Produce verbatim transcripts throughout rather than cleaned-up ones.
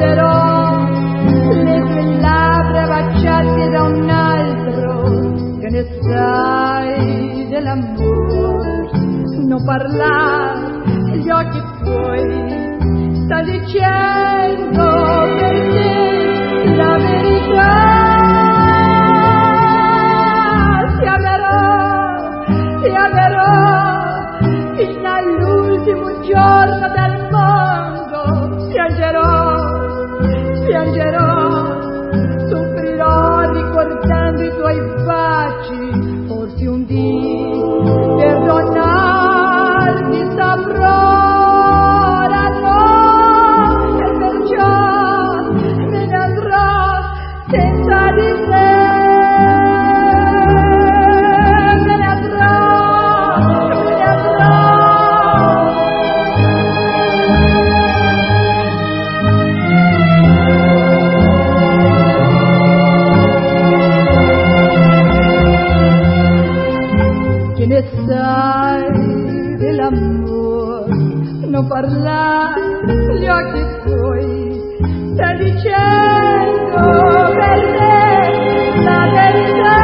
bacerò le tue labbra baciate da un altro, che ne sai dell'amore, non parlar, gli occhi tuoi sta dicendo per te la verità. Ti amerò, ti amerò fino all'ultimo giorno del mondo, piangerò, piangerò, soffrirò ricordando i tuoi baci, forse un dì perdonarti saprò. Ora no, e perciò me ne andrò senza di te. Me ne andrò, me ne andrò. Che ne sai dell'amore, non parlare, gli occhi tuoi sta dicendo per te la verità.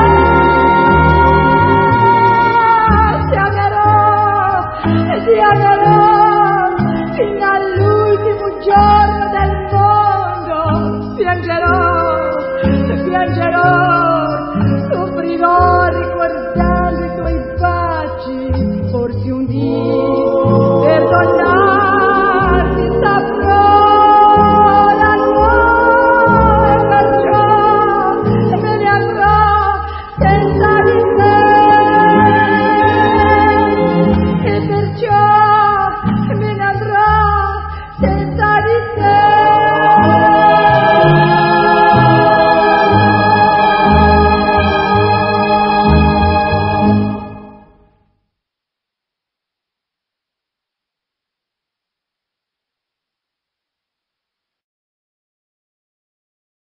Ti amerò, ti amerò fino all'ultimo giorno del mondo, piangerò, piangerò.